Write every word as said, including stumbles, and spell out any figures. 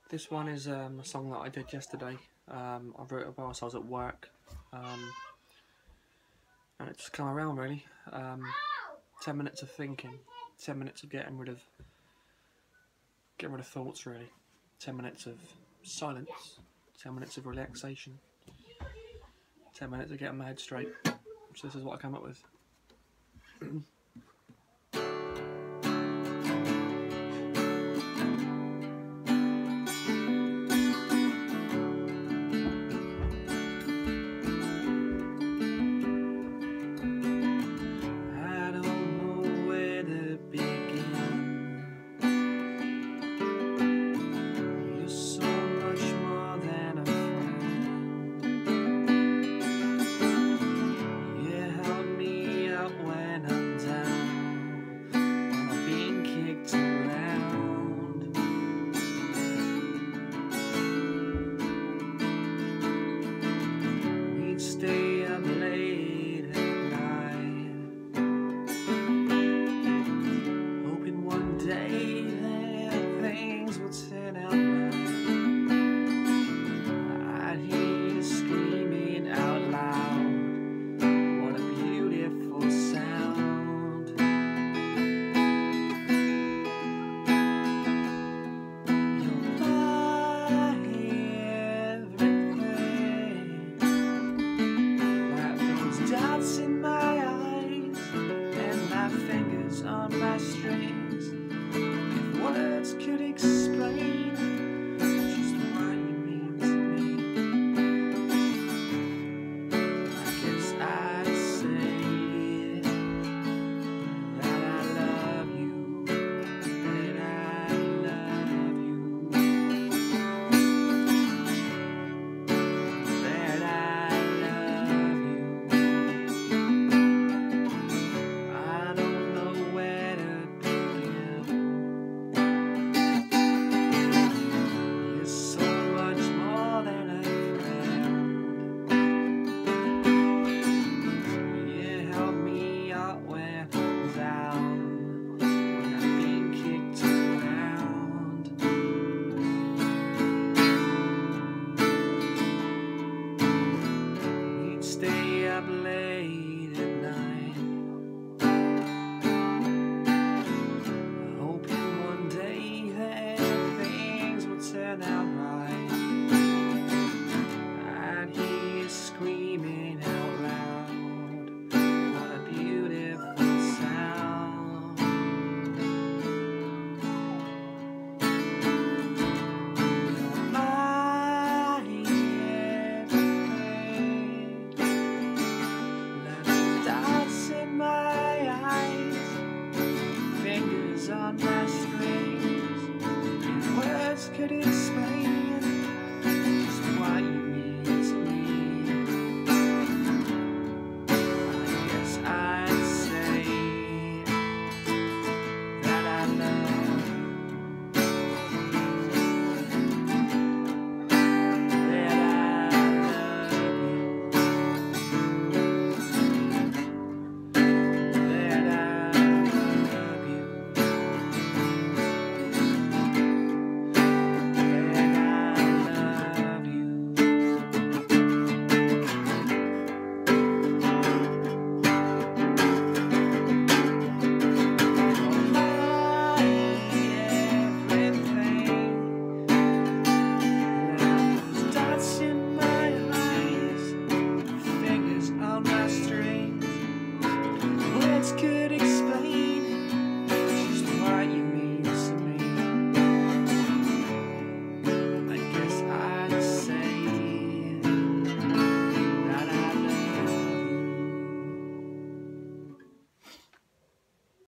This one is um, a song that I did yesterday. Um, I wrote it whilst I was at work, um, and it just came around really. Um, ten minutes of thinking, ten minutes of getting rid of getting rid of thoughts really, ten minutes of silence, ten minutes of relaxation, ten minutes of getting my head straight. So this is what I came up with. Stay up late at night, hoping one day that things will turn out right. I'd hear you screaming out loud, what a beautiful sound. You're my everything, dots in my eyes and my fingers on my strings. If words could explain just what you mean to me, I guess I'd say that I love you, that I love you, that I stay up late at night, hoping one day that things will turn out right. I'd hear you screaming out loud, what a beautiful sound. You're my on my strings, if words could explain